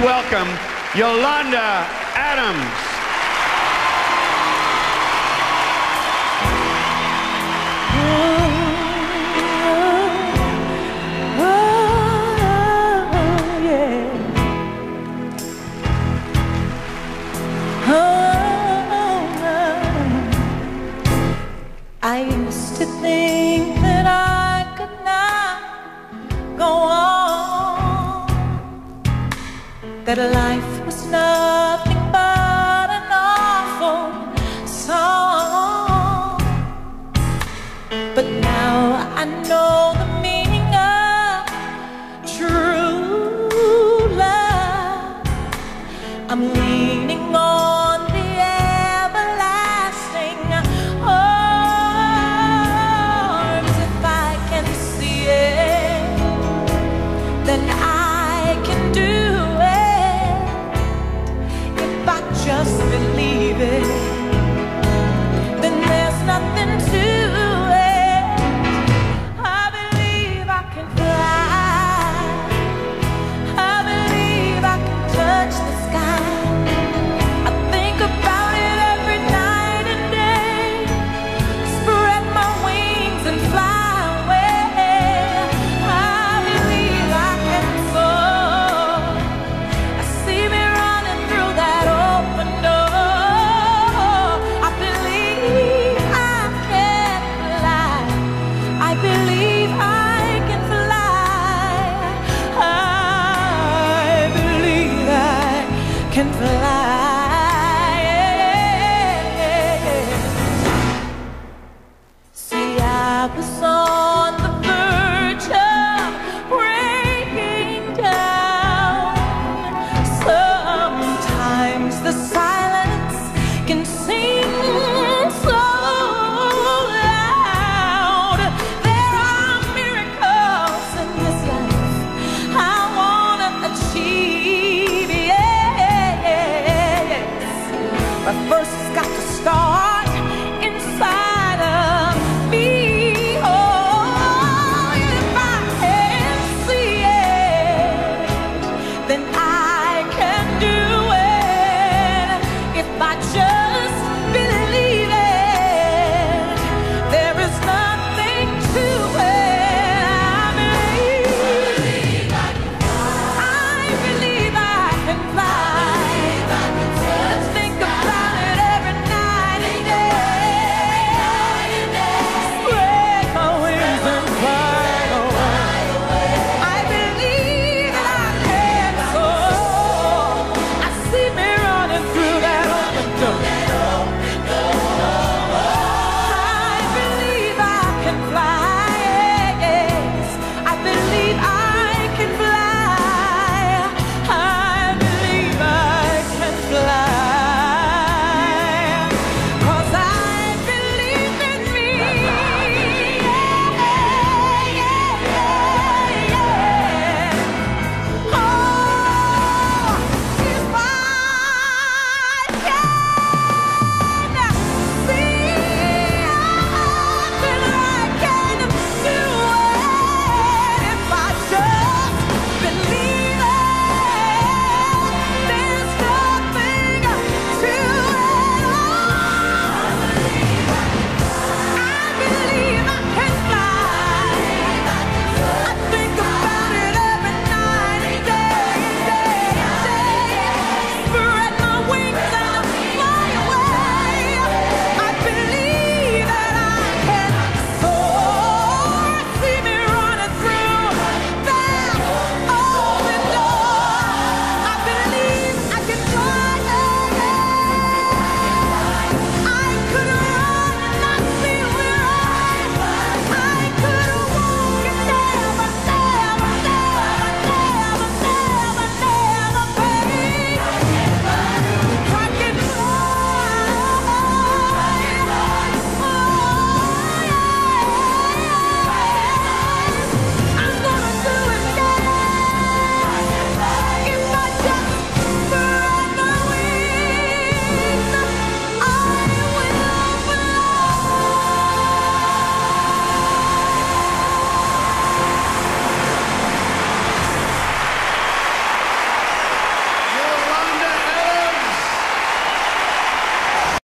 welcome Yolanda Adams. I used to think that I could not go on, that life was nothing but an awful song. But now I know the meaning of true love. I'm leaning on the everlasting arms. If I can see it, then I can do it. If I just believe it, then there's nothing to it. I believe I can fly. I believe I can touch the sky. I think about it every night and day. Spread my wings and fly away. I believe I can soar. I see me running through that open door. I believe I can fly. I believe I can fly. I believe I can fly. See, I was on the verge of breaking down. Sometimes the silence can seem so loud. There are miracles in this life I wanna achieve, yes. But first it's got to start inside of me. Oh, if I can see it, then I